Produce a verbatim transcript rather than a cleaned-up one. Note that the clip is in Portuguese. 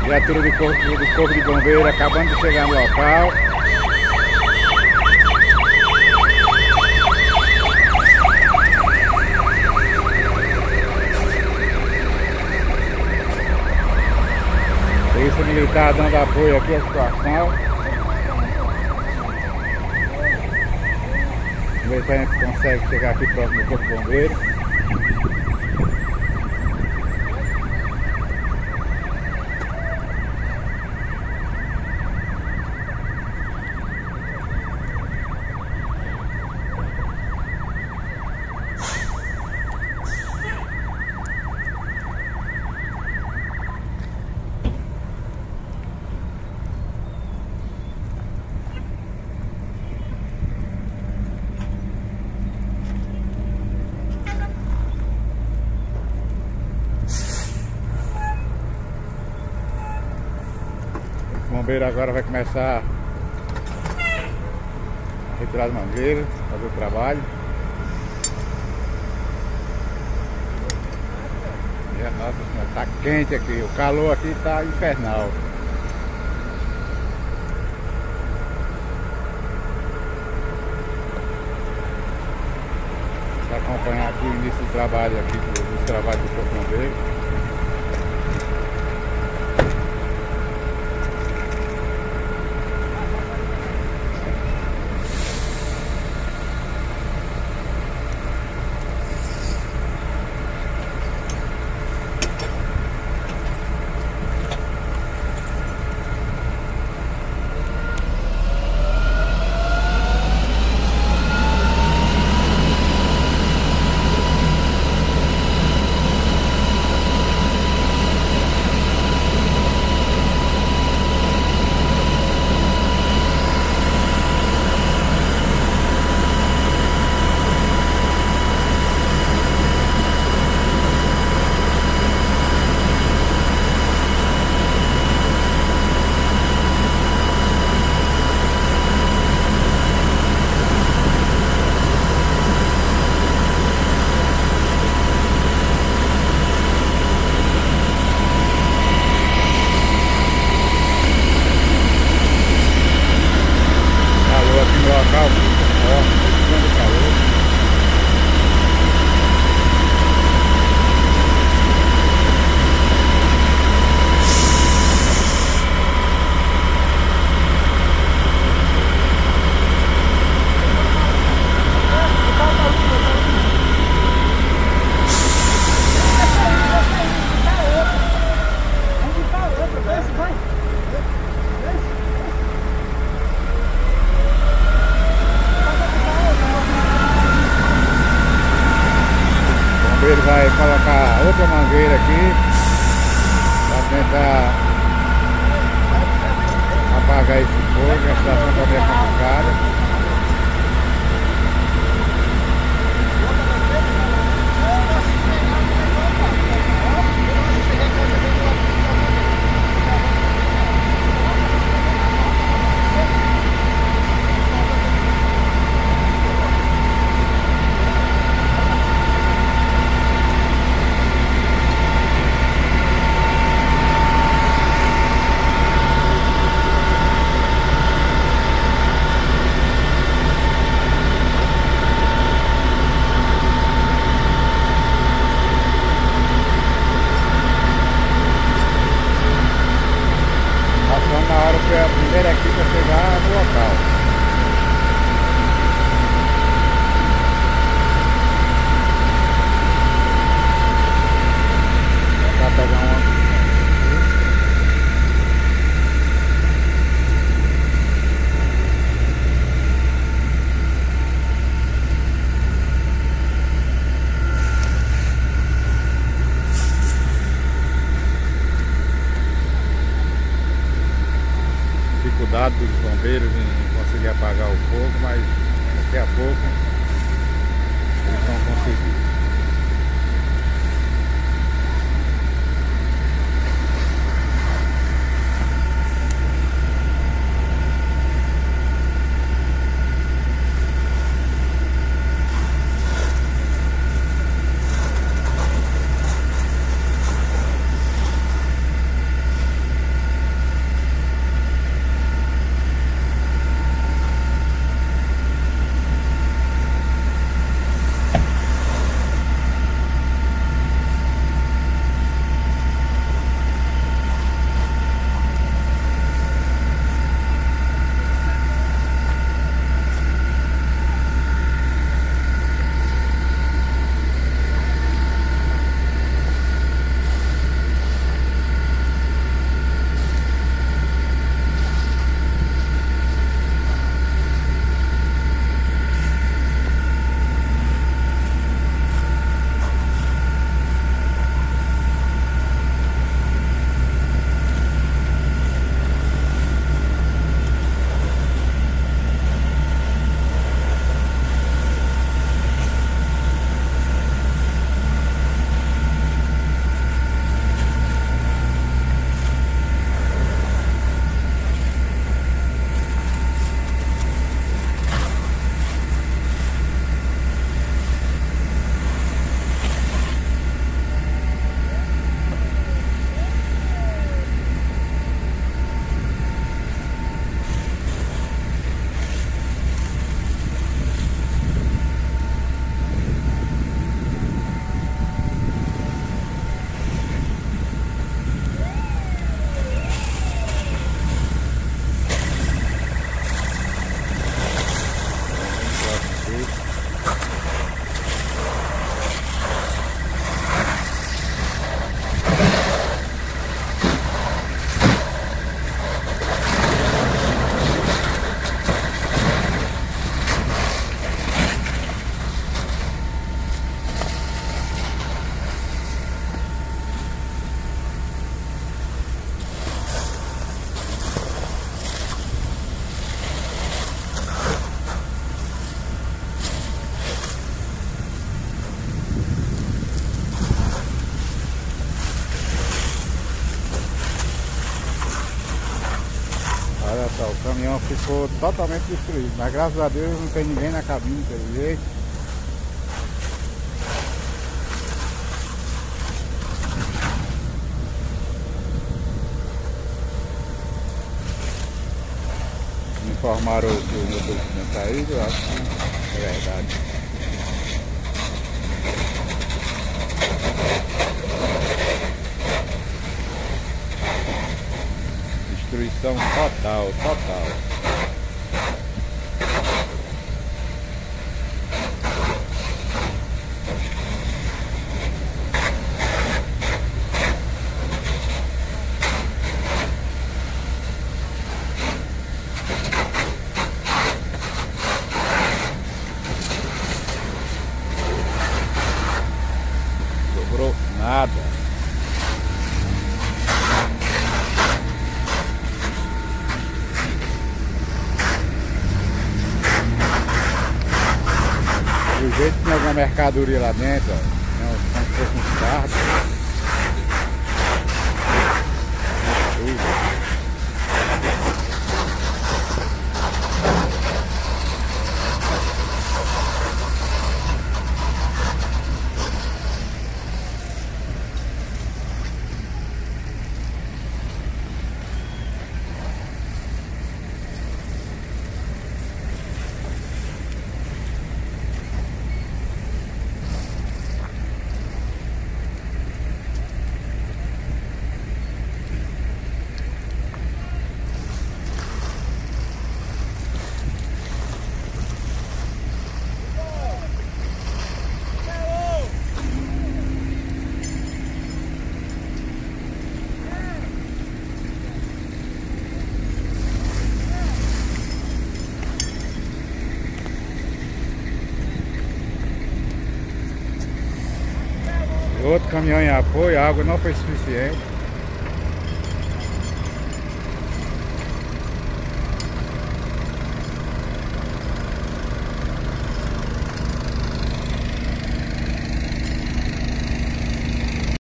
Viatura do corpo, do corpo de bombeiro acabando de chegar no local. Polícia Militar dando apoio aqui à situação. Vamos ver se a gente consegue chegar aqui próximo do corpo de bombeiro. O bombeiro agora vai começar a retirar as mangueiras, fazer o trabalho. E a nossa senhora, tá quente aqui, o calor aqui tá infernal. Para acompanhar aqui o início do trabalho aqui, dos trabalhos do corpo bombeiro. Ele vai colocar outra mangueira aqui para tentar apagar esse fogo. A situação está bem complicada. Na hora que é a primeira equipe a chegar no local. Vai pegar uma. Dificuldade dos bombeiros em conseguir apagar o fogo, mas daqui a pouco eles vão conseguir. pessoal, o caminhão ficou totalmente destruído, mas graças a Deus não tem ninguém na cabine pelo jeito. Me informaram que o motorista tinha saído, eu acho que é verdade. Destruição total, total. Sobrou nada. Do jeito que tinha alguma mercadoria lá dentro, ó, não, como se fosse uns carros. Outro caminhão em apoio, a água não foi suficiente.